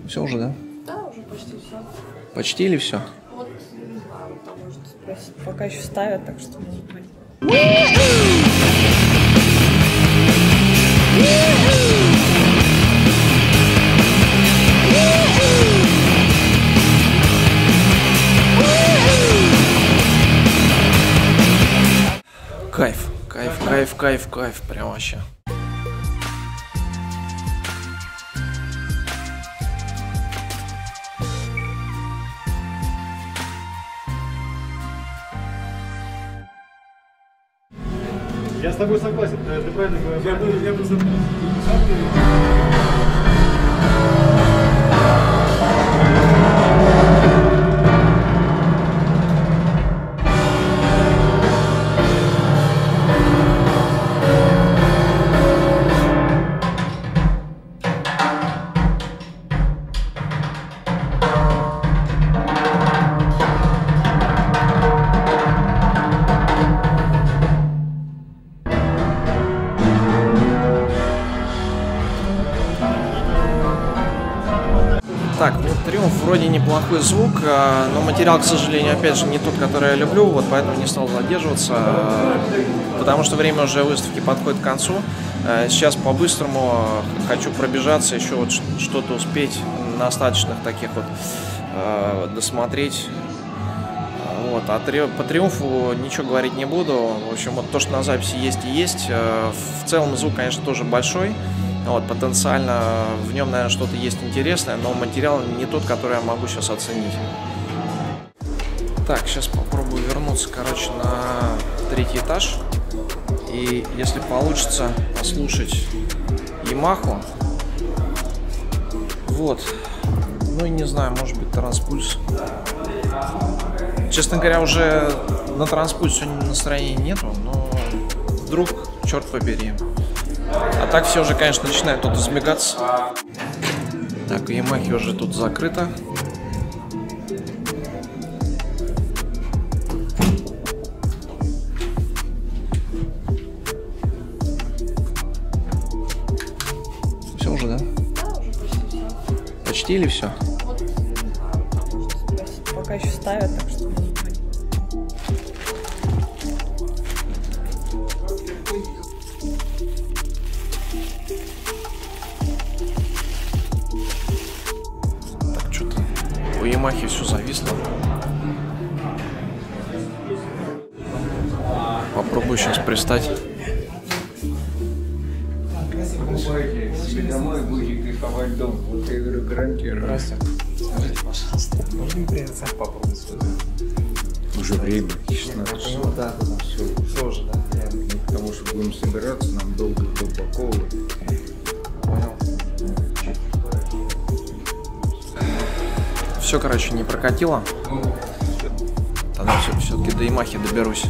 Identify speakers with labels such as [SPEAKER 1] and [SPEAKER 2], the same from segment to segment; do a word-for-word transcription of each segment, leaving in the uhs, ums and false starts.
[SPEAKER 1] Все уже, да?
[SPEAKER 2] Да, уже почти все.
[SPEAKER 1] Почти или все?
[SPEAKER 2] Вот, не знаю, там может спросить. Пока еще ставят, так что может быть.
[SPEAKER 1] Кайф, кайф, кайф, кайф, кайф, прям вообще.
[SPEAKER 3] Я с тобой согласен, ты, ты правильно говоришь. Я, я бы за...
[SPEAKER 1] Так, ну Триумф вроде неплохой звук, но материал, к сожалению, опять же не тот, который я люблю, вот поэтому не стал задерживаться, потому что время уже выставки подходит к концу. Сейчас по-быстрому хочу пробежаться, еще вот что-то успеть на остаточных таких вот досмотреть. Вот, а три, по Триумфу ничего говорить не буду. В общем, вот то, что на записи есть и есть. В целом звук, конечно, тоже большой. Вот, потенциально в нем, наверное, что-то есть интересное, но материал не тот, который я могу сейчас оценить. Так, сейчас попробую вернуться, короче, на третий этаж. И если получится послушать Ямаху. Вот. Ну и не знаю, может быть, Транспульс. Честно говоря, уже на Транспульс сегодня настроения нету, но вдруг, черт побери. А так все уже, конечно, начинает тут измигаться. Так, у Ямахи уже тут закрыто. Все уже, да?
[SPEAKER 2] Да, уже почти все.
[SPEAKER 1] Почти или все?
[SPEAKER 2] Вот, не знаю, там может спросить. Пока еще ставят, так что может быть.
[SPEAKER 1] У Ямахи все зависло. Попробую сейчас пристать.
[SPEAKER 4] Себе домой будете кайфовать дом. Вот я говорю, гарантирую.
[SPEAKER 5] Скажите, пожалуйста, можно приняться попробовать сюда?
[SPEAKER 4] Уже время. шестнадцать.
[SPEAKER 5] Ну да, да, все, все уже, да?
[SPEAKER 4] Ну, потому что будем собираться, нам долго глубоко.
[SPEAKER 1] Понял. Все, короче, не прокатило. Тогда все, все-таки до Ямахи доберусь.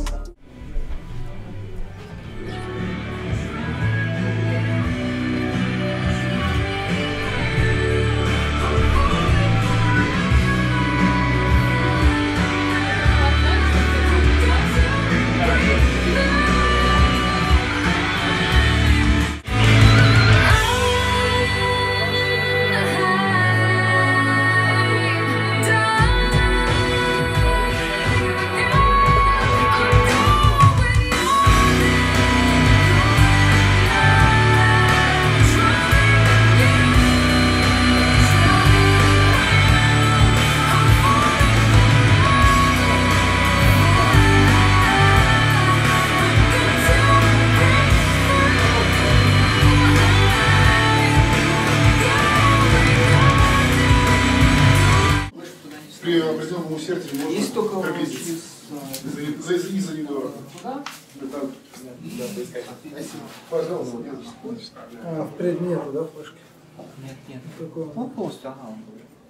[SPEAKER 3] При определенном усердии можно
[SPEAKER 5] Есть только
[SPEAKER 3] приблизиться. За, за, за недорого.
[SPEAKER 5] Туда?
[SPEAKER 3] Это... Спасибо. Пожалуйста.
[SPEAKER 5] А, впредь нету, да, флешки?
[SPEAKER 6] Нет, нет.
[SPEAKER 5] Какого?
[SPEAKER 6] Он полностью, ага, он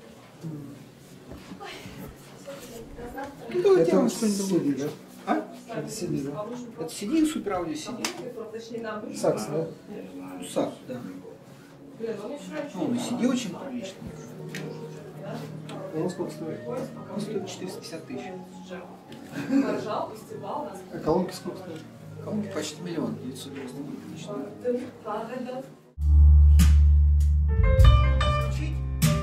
[SPEAKER 5] Ну, давайте я вам что-нибудь другое.
[SPEAKER 6] да? А?
[SPEAKER 5] Это си ди, да?
[SPEAKER 6] Это си ди, супер аудио си ди.
[SPEAKER 5] Сакс, да?
[SPEAKER 6] Сакс, да. Ну, си ди очень приличный.
[SPEAKER 5] Ну, сколько стоит?
[SPEAKER 6] Он стоит четыреста пятьдесят тысяч.
[SPEAKER 5] А колонки сколько стоят?
[SPEAKER 6] Колонки почти миллион, девятьсот девяносто девять тысяч.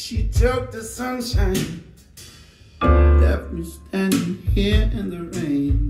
[SPEAKER 7] She took the sunshine, left me standing here in the rain.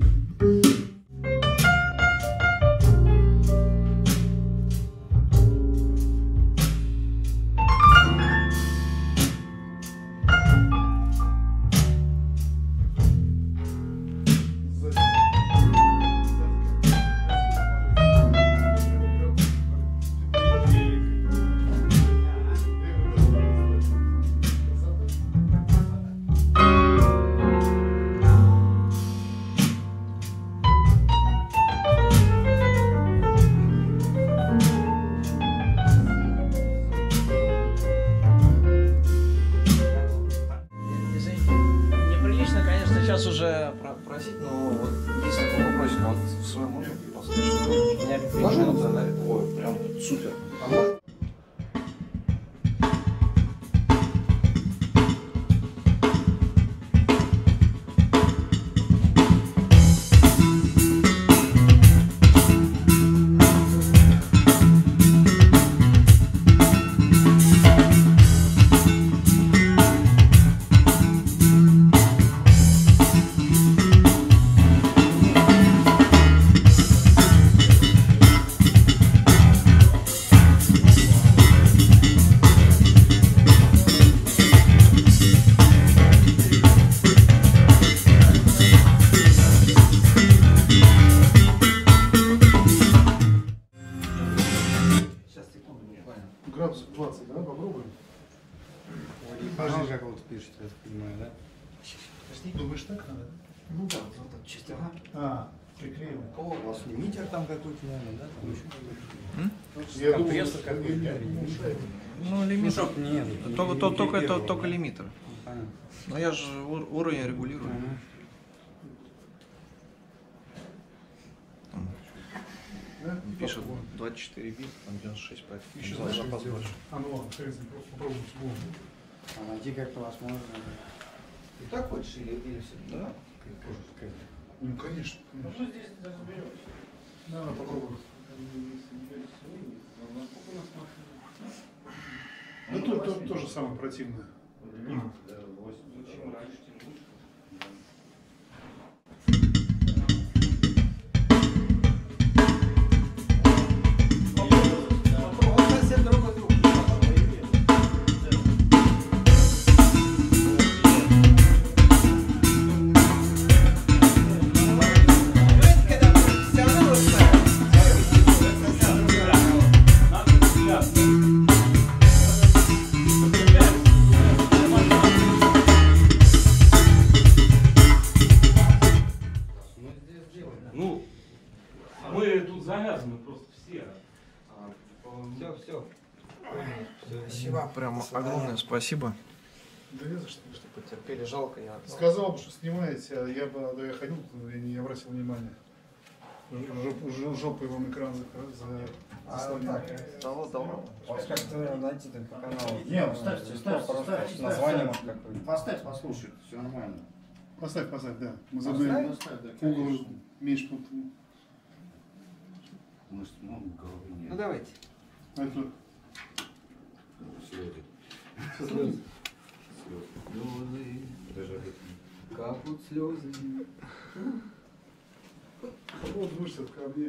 [SPEAKER 1] Сейчас уже про просить, но вот есть такой вопросик, вот в своем мужа послушать. Меня причина задали. Ой, прям супер.
[SPEAKER 3] Градусов двадцать, да? Попробуем.
[SPEAKER 5] Подожди, как вот пишете, я так понимаю, да?
[SPEAKER 3] Думаешь, так надо?
[SPEAKER 6] Ну да, вот так чисто. Ага.
[SPEAKER 3] А, приклеил.
[SPEAKER 5] О, у вас лимитер там какой-то, наверное, да? Там еще
[SPEAKER 3] Я
[SPEAKER 5] компрессор
[SPEAKER 3] думаю,
[SPEAKER 5] какой-то.
[SPEAKER 1] Ну, лимитер.
[SPEAKER 5] Чтоб нет.
[SPEAKER 1] Только, только, только, это, только лимитер.
[SPEAKER 5] Понятно.
[SPEAKER 1] Но я же ур- уровень регулирую.
[SPEAKER 5] Ага.
[SPEAKER 3] Да?
[SPEAKER 1] Пишет двадцать четыре бит, там девяносто шесть, поэтому
[SPEAKER 3] Еще
[SPEAKER 1] за-
[SPEAKER 3] дальше
[SPEAKER 1] запас
[SPEAKER 3] сделаешь.
[SPEAKER 1] больше.
[SPEAKER 3] А ну ладно, хрен с ним, просто попробуем с Богом.
[SPEAKER 5] А найти как-то вас можно?
[SPEAKER 6] И так хочешь или, или все?
[SPEAKER 1] Да.
[SPEAKER 3] Ну, конечно. конечно. Да, попробуем. Ну, тут, тут тоже самое противное.
[SPEAKER 8] Ну, мы тут завязаны просто все.
[SPEAKER 6] Все, все.
[SPEAKER 1] Спасибо. Прям огромное спасибо.
[SPEAKER 3] Да не за что.
[SPEAKER 1] Что потерпели, жалко. Я...
[SPEAKER 3] Сказал бы, что снимаете, а я бы, да, я ходил, я не обратил внимания. Жоп- жо- Жопой вам экран за- заслонил.
[SPEAKER 1] Дало, дало.
[SPEAKER 5] У вас как-то найти там по каналу.
[SPEAKER 7] Не, ставьте, ставьте,
[SPEAKER 5] Просто
[SPEAKER 7] ставьте,
[SPEAKER 5] название
[SPEAKER 7] ставьте.
[SPEAKER 5] может какое-то.
[SPEAKER 7] Поставь, послушай, все нормально.
[SPEAKER 3] Поставь, поставь, да. Мы
[SPEAKER 7] Поставь,
[SPEAKER 3] задаем
[SPEAKER 7] поставь, да,
[SPEAKER 3] угол
[SPEAKER 7] конечно.
[SPEAKER 3] меньше. пол-
[SPEAKER 7] Может, много головы нет.
[SPEAKER 6] Ну давайте.
[SPEAKER 3] А это
[SPEAKER 7] Слезы.
[SPEAKER 6] Слезы.
[SPEAKER 7] Слезы. Даже
[SPEAKER 6] Капут слезы.
[SPEAKER 3] вот вышел ко мне.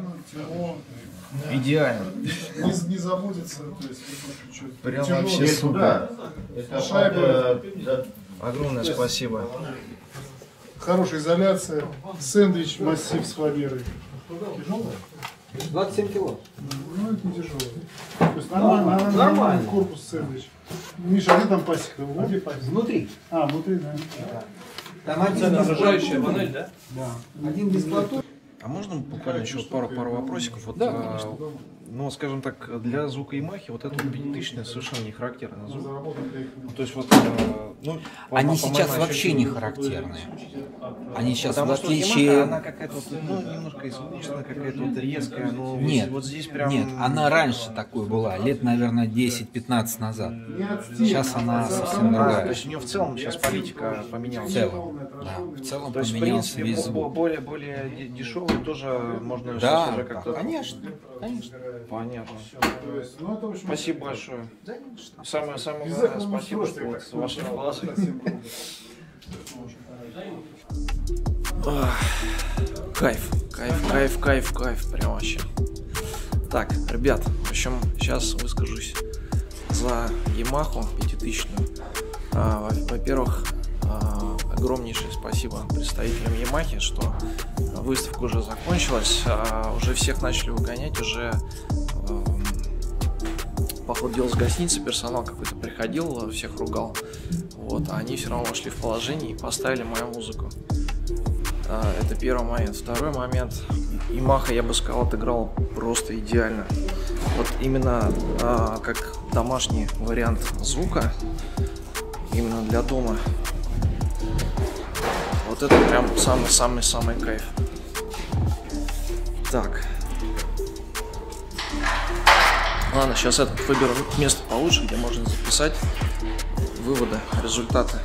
[SPEAKER 3] Уютно, тепло.
[SPEAKER 9] Идеально.
[SPEAKER 3] Не, не заботиться, то есть чуть-чуть.
[SPEAKER 9] Прям
[SPEAKER 3] тяжело.
[SPEAKER 9] вообще супер.
[SPEAKER 3] Шайба.
[SPEAKER 9] Огромное спасибо.
[SPEAKER 3] Хорошая изоляция. Сэндвич массив с фанерой.
[SPEAKER 6] двадцать семь кило.
[SPEAKER 3] Ну, это не тяжело. То есть нормально, нормально, нормально. Корпус сэндвич. Миша, а где там пасека?
[SPEAKER 6] Внутри.
[SPEAKER 3] А, внутри, да.
[SPEAKER 6] Там один
[SPEAKER 8] Окружающая панель, да?
[SPEAKER 6] Да. Один без плату.
[SPEAKER 1] А можно буквально еще вот пару, пару вопросиков? Вот, да, а, ну, скажем так, для звука Yamaha вот этот пятитысячный совершенно не характерный звук. Ну, то есть вот, а, ну, по,
[SPEAKER 10] Они
[SPEAKER 1] по
[SPEAKER 10] сейчас
[SPEAKER 1] моим
[SPEAKER 10] вообще не
[SPEAKER 1] ощущениям,
[SPEAKER 10] характерные. Они сейчас,
[SPEAKER 1] Потому
[SPEAKER 10] в
[SPEAKER 1] что
[SPEAKER 10] отличие...
[SPEAKER 1] Yamaha, она какая-то вот, ну, немножко измученная, какая-то вот резкая, но
[SPEAKER 10] Нет,
[SPEAKER 1] вот здесь прям...
[SPEAKER 10] нет, она раньше такой была, лет, наверное, десять-пятнадцать назад. Сейчас она совсем
[SPEAKER 1] А, то
[SPEAKER 10] другая.
[SPEAKER 1] есть у нее в целом сейчас политика поменялась.
[SPEAKER 10] В целом, да, в целом
[SPEAKER 1] То есть, в
[SPEAKER 10] поменялся
[SPEAKER 1] принципе,
[SPEAKER 10] весь
[SPEAKER 1] бо-
[SPEAKER 10] звук.
[SPEAKER 1] более, более де- дешевый тоже можно
[SPEAKER 10] Да,
[SPEAKER 1] сейчас уже
[SPEAKER 10] да,
[SPEAKER 1] как-то...
[SPEAKER 10] конечно, конечно.
[SPEAKER 1] Понятно.
[SPEAKER 3] То есть, ну, это, в общем,
[SPEAKER 1] Спасибо большое. Самое, самое
[SPEAKER 3] Из
[SPEAKER 1] главное,
[SPEAKER 3] этого
[SPEAKER 1] спасибо,
[SPEAKER 3] устройства,
[SPEAKER 1] что вот
[SPEAKER 3] так
[SPEAKER 1] с вашей
[SPEAKER 3] сказать,
[SPEAKER 1] полосы.
[SPEAKER 3] совсем круто.
[SPEAKER 1] Кайф, кайф, кайф, кайф, кайф, прям вообще. Так, ребят, в общем, сейчас выскажусь за Yamaha пятитысячную. А, во- Во-первых, а, огромнейшее спасибо представителям Yamaha, что выставка уже закончилась, а, уже всех начали выгонять, уже эм, по ходу дела с гостиницы персонал какой-то приходил, всех ругал. Вот, а они все равно вошли в положение и поставили мою музыку. А, это первый момент. Второй момент. Yamaha, я бы сказал, отыграл просто идеально. Вот именно а, как домашний вариант звука, именно для дома. Вот это прям самый-самый-самый кайф. Так. Ладно, сейчас этот выберу место получше, где можно записать выводы, результаты.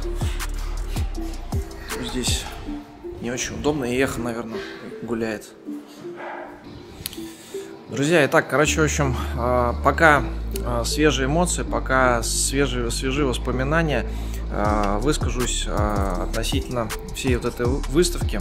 [SPEAKER 1] Здесь не очень удобно, и эхо, наверное, гуляет. Друзья, итак, короче, в общем, пока свежие эмоции, пока свежие, свежие воспоминания, выскажусь относительно всей вот этой выставки.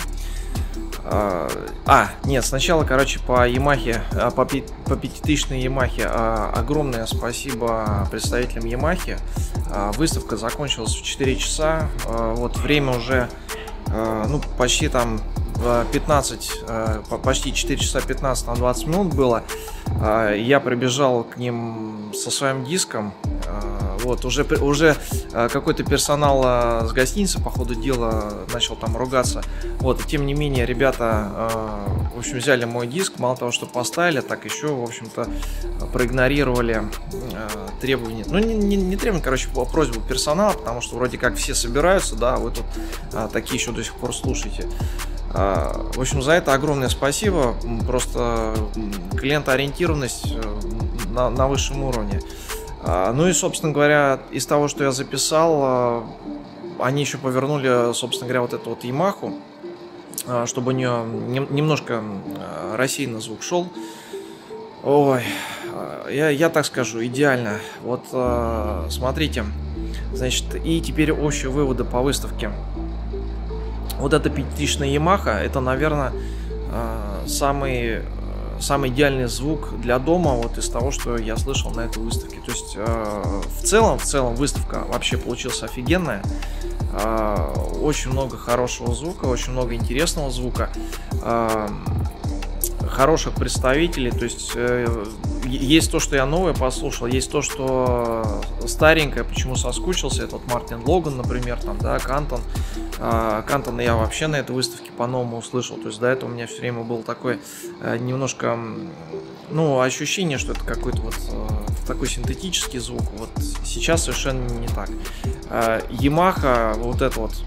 [SPEAKER 1] А, нет, сначала, короче, по Yamaha, по, по пятитысячной Yamaha огромное спасибо представителям Yamaha. Выставка закончилась в четыре часа, вот время уже, ну, почти там пятнадцать, почти четыре часа пятнадцать на двадцать минут было. Я прибежал к ним со своим диском. Вот, уже, уже какой-то персонал с гостиницы по ходу дела начал там ругаться. Вот, и тем не менее, ребята, в общем, взяли мой диск, мало того, что поставили, так еще, в общем-то, проигнорировали требования. Ну, не, не, не требования, короче, просьбу персонала, потому что вроде как все собираются, да, а вы тут такие еще до сих пор слушаете. В общем, за это огромное спасибо. Просто клиентоориентированность на, на высшем уровне. Ну и, собственно говоря, из того, что я записал, они еще повернули, собственно говоря, вот эту вот Yamaha, чтобы у нее немножко рассеянно звук шел. Ой, я, я так скажу, идеально. Вот, смотрите, значит, и теперь общие выводы по выставке. Вот эта пятитысячная Yamaha, это, наверное, самый, самый идеальный звук для дома вот из того, что я слышал на этой выставке. То есть в целом, в целом выставка вообще получилась офигенная. Очень много хорошего звука, очень много интересного звука. Хороших представителей, то есть э, есть то, что я новое послушал, есть то, что старенькое, почему соскучился, это вот Мартин Логан, например, там, да, Кантон. Э, Кантона я вообще на этой выставке по-новому услышал, то есть до этого у меня все время был такой э, немножко, ну, ощущение, что это какой-то вот э, такой синтетический звук, вот сейчас совершенно не так. Э, Yamaha, вот это вот,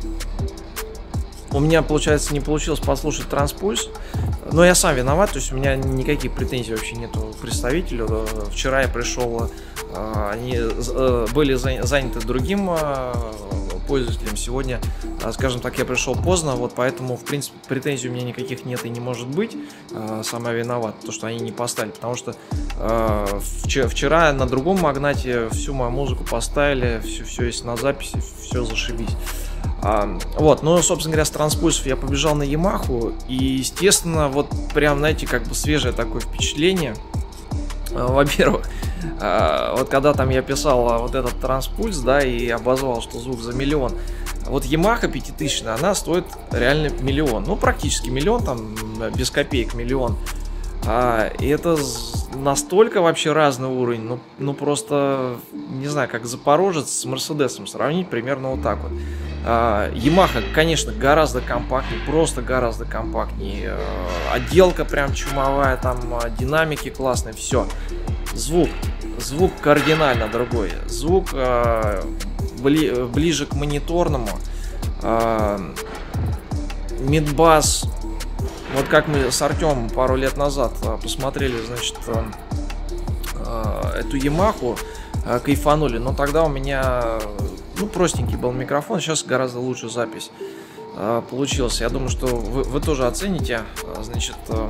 [SPEAKER 1] у меня, получается, не получилось послушать Транспульс, но я сам виноват, то есть у меня никаких претензий вообще нету к представителю. Вчера я пришел, они были заняты другим пользователем, сегодня, скажем так, я пришел поздно, вот поэтому, в принципе, претензий у меня никаких нет и не может быть. Сам я виноват, то, что они не поставили, потому что вчера на другом магнате всю мою музыку поставили, все, все есть на записи, все зашибись. А, вот, ну, собственно говоря, с транспульсов я побежал на Ямаху, и, естественно, вот прям, знаете, как бы свежее такое впечатление. Во-первых, вот когда там я писал вот этот транспульс, да, и обозвал, что звук за миллион, вот Yamaha пятитысячная, она стоит реально миллион, ну, практически миллион, там, без копеек миллион. И это настолько вообще разный уровень, ну, ну, просто, не знаю, как Запорожец с Мерседесом сравнить, примерно вот так вот. Yamaha, конечно, гораздо компактнее, просто гораздо компактнее. Отделка прям чумовая, там динамики классные, все. Звук, звук кардинально другой. Звук э, бли, ближе к мониторному. Э, мидбас. Вот как мы с Артемом пару лет назад посмотрели, значит, э, э, эту Yamaha, э, кайфанули. Но тогда у меня... Ну, простенький был микрофон, сейчас гораздо лучше запись э, получилась. Я думаю, что вы, вы тоже оцените. Значит, э,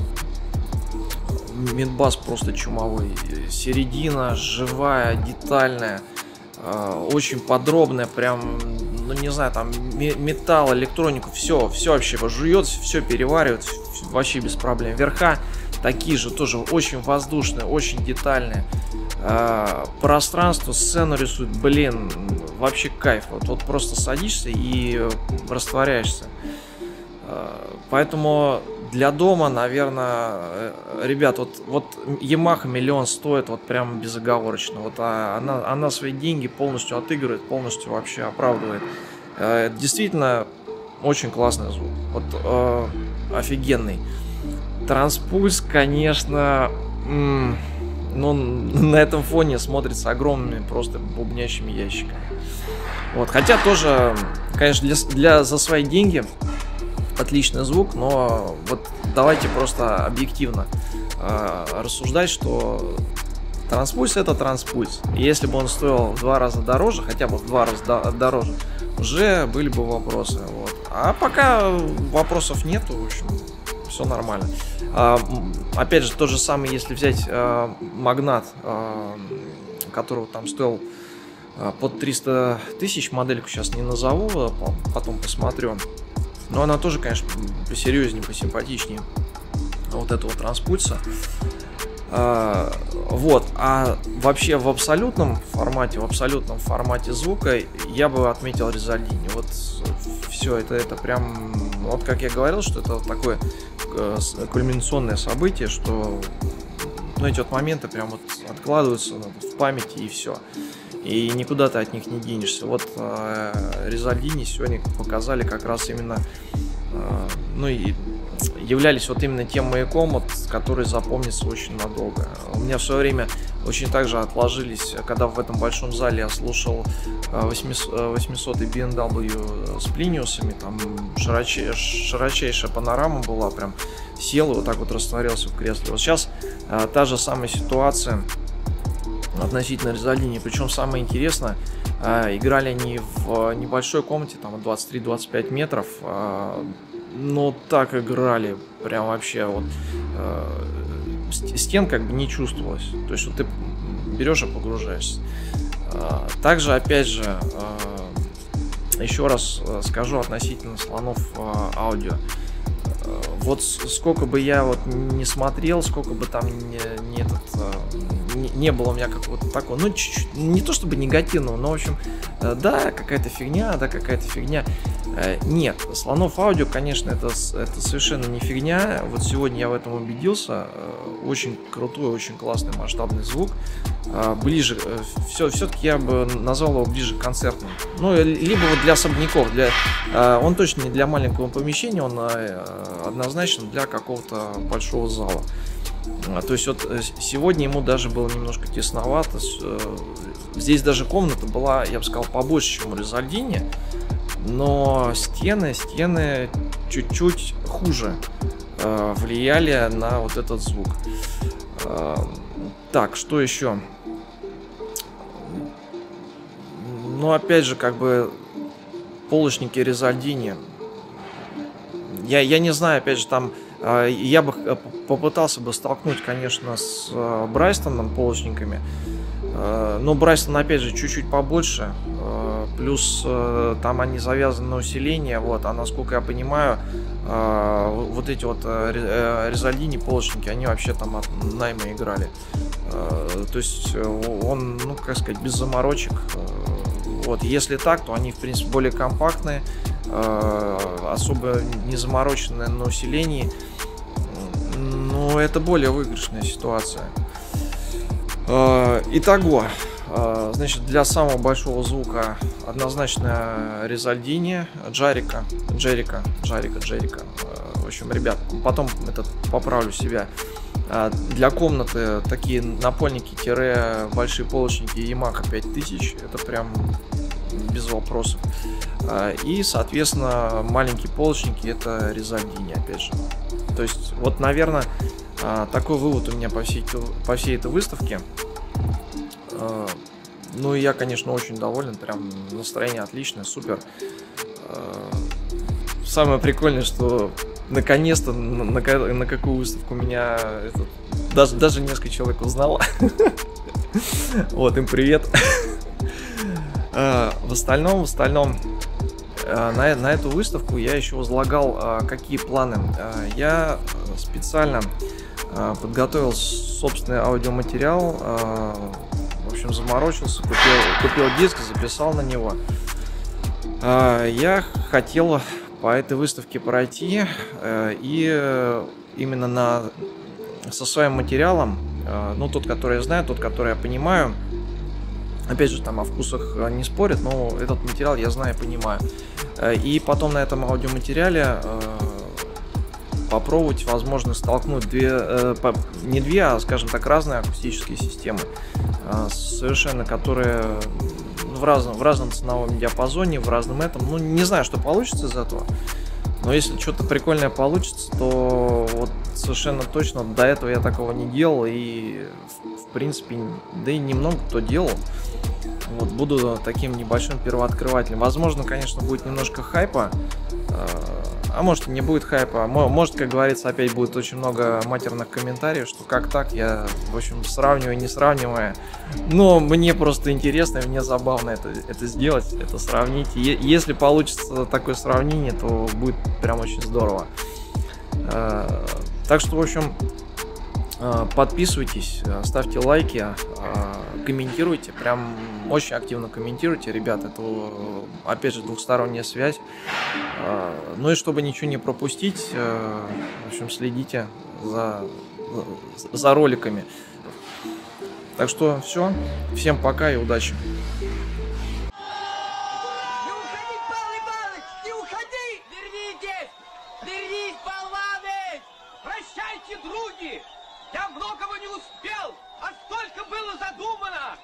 [SPEAKER 1] мидбас просто чумовой. Середина живая, детальная, э, очень подробная, прям, ну не знаю, там металл, электронику, все, все вообще жует, все переваривает, вообще без проблем. Верха такие же, тоже очень воздушные, очень детальные. Uh, пространство, сцену рисует, блин, вообще кайф. Вот, вот просто садишься и растворяешься. Uh, поэтому для дома, наверное, ребят, вот, вот Yamaha миллион стоит, вот прям безоговорочно. Вот а, она, она свои деньги полностью отыгрывает, полностью вообще оправдывает. Uh, действительно, очень классный звук. Вот uh, офигенный. Транспульс, конечно... М- Но на этом фоне смотрится огромными просто бубнящими ящиками. Вот, хотя тоже, конечно, для, для, за свои деньги отличный звук, но вот давайте просто объективно э, рассуждать, что транспульс это транспульс. И если бы он стоил в два раза дороже, хотя бы в два раза до, дороже, уже были бы вопросы. Вот. А пока вопросов нету, в общем, все нормально. А, опять же, то же самое, если взять а, магнат, а, которого там стоил а, под триста тысяч, модельку сейчас не назову, потом посмотрю. Но она тоже, конечно, посерьезнее, посимпатичнее вот этого транспульса. А, вот, а вообще в абсолютном формате, в абсолютном формате звука я бы отметил Резальдини. Вот все это, это прям, вот как я говорил, что это такое кульминационное событие, что, ну, эти вот моменты прям вот откладываются в памяти и все. И никуда ты от них не денешься. Вот э, Резальдини сегодня показали как раз именно, э, ну и являлись вот именно тем маяком, вот, который запомнится очень надолго. У меня в свое время очень также отложились, когда в этом большом зале я слушал восьмисотый би эм дабл ю с плиниусами, там широче, широчайшая панорама была, прям сел и вот так вот растворился в кресле. Вот сейчас а, та же самая ситуация относительно Резальдини, причем самое интересное, а, играли они в небольшой комнате, там двадцать три - двадцать пять метров, а, но так играли, прям вообще вот э, стен как бы не чувствовалось. То есть вот ты берешь и погружаешься. Э, также, опять же, э, еще раз скажу относительно слонов э, аудио. Э, вот сколько бы я вот не смотрел, сколько бы там не, не этот... Э, не, не было у меня какого-то такого, ну, чуть-чуть, не то чтобы негативного, но, в общем, э, да, какая-то фигня, да, какая-то фигня. Э, нет, слонов аудио, конечно, это, это совершенно не фигня. Вот сегодня я в этом убедился. Э, очень крутой, очень классный масштабный звук. Э, ближе, э, все, все-таки я бы назвал его ближе к концертному. Ну, либо вот для особняков. Для, э, он точно не для маленького помещения, он э, однозначно для какого-то большого зала. То есть вот сегодня ему даже было немножко тесновато. Здесь даже комната была, я бы сказал, побольше, чем у Резальдини. Но стены, стены чуть-чуть хуже э, влияли на вот этот звук. Э, так, что еще? Ну, опять же, как бы полочники Резальдини. Я, я не знаю, опять же, там э, я бы попытался бы столкнуть, конечно, с э, Брайстоном полочниками. Э, но Брайстон, опять же, чуть-чуть побольше. Э, плюс э, там они завязаны на усиление, вот, а насколько я понимаю, э, вот эти вот э, Резальдини полочники, они вообще там от найма играли. Э, то есть он, ну, как сказать, без заморочек. Вот, если так, то они, в принципе, более компактные, э, особо не замороченные на усилении. Но это более выигрышная ситуация. Э, итого, э, значит, для самого большого звука однозначно Резальдини, Джарика, Джерика, Джарика, Джерика. Э, в общем, ребят, потом этот поправлю себя. Для комнаты такие напольники-большие полочники Yamaha пять тысяч, это прям без вопросов. И, соответственно, маленькие полочники это Резальдини, опять же. То есть, вот, наверное, такой вывод у меня по всей, по всей этой выставке. Ну и я, конечно, очень доволен, прям настроение отличное, супер. Самое прикольное, что наконец-то на, на, на какую выставку меня этот, даже, даже несколько человек узнало. Вот, им привет. В остальном, в остальном, на, на эту выставку я еще возлагал какие планы. Я специально подготовил собственный аудиоматериал, в общем, заморочился, купил, купил диск, записал на него. Я хотел по этой выставке пройти и именно на, со своим материалом, ну, тот, который я знаю, тот, который я понимаю. Опять же, там о вкусах не спорят, но этот материал я знаю и понимаю. И потом на этом аудиоматериале попробовать, возможно, столкнуть две, не две, а, скажем так, разные акустические системы, совершенно которые в разном, в разном ценовом диапазоне, в разном этом. Ну, не знаю, что получится из этого. Но если что-то прикольное получится, то вот совершенно точно до этого я такого не делал. И, в принципе, да и немного кто делал. Вот, буду таким небольшим первооткрывателем. Возможно, конечно, будет немножко хайпа. А может, и не будет хайпа. Может, как говорится, опять будет очень много матерных комментариев, что как так, я, в общем, сравниваю, не сравнивая. Но мне просто интересно, мне забавно это, это сделать, это сравнить. И если получится такое сравнение, то будет прям очень здорово. Так что, в общем, подписывайтесь, ставьте лайки, комментируйте, прям очень активно комментируйте, ребят, это, опять же, двухсторонняя связь. Ну и чтобы ничего не пропустить, в общем, следите за, за роликами. Так что все, всем пока и удачи.
[SPEAKER 11] Я многого не успел, а столько было задумано!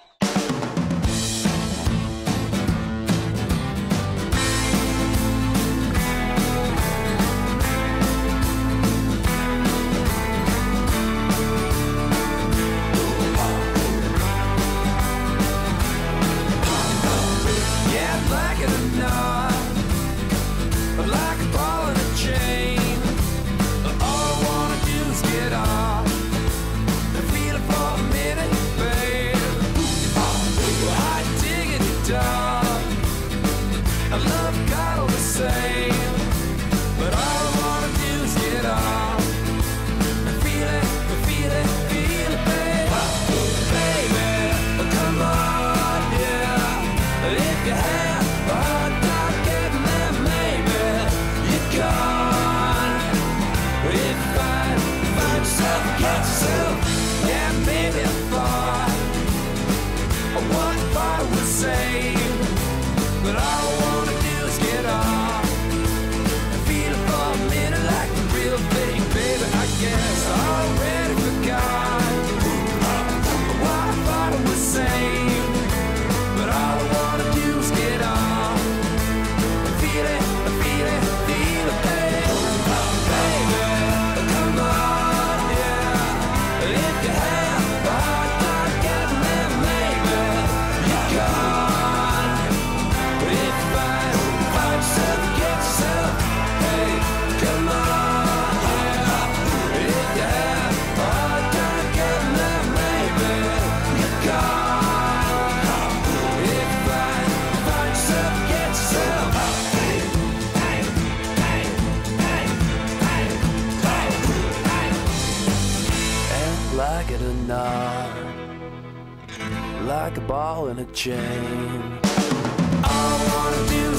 [SPEAKER 12] Yeah, like it or not, like a ball in a chain, all I wanna do is get off. Feel it for a minute, babe. I dig it, dog. I love God all the same, but all I wanna do is get off. Feel it, feel it, feel it, babe. Baby, come on, yeah. If you have a hard time getting there, maybe you're gone. If I find yourself, get yourself. Yeah, maybe I thought what I would say, but all I wanna do is get off. Feel it for a minute like the real thing, baby. I guess I already forgot what I thought I would say, but all I wanna do is get off. Feel it, feel it, feel it, baby. Baby, come on, yeah. If you have a hard time getting there, maybe you're gone. If I find yourself, get yourself, hey, come on, yeah. If you have a hard time getting there, maybe you're gone. If I find yourself, like a ball in a chain. All I wanna do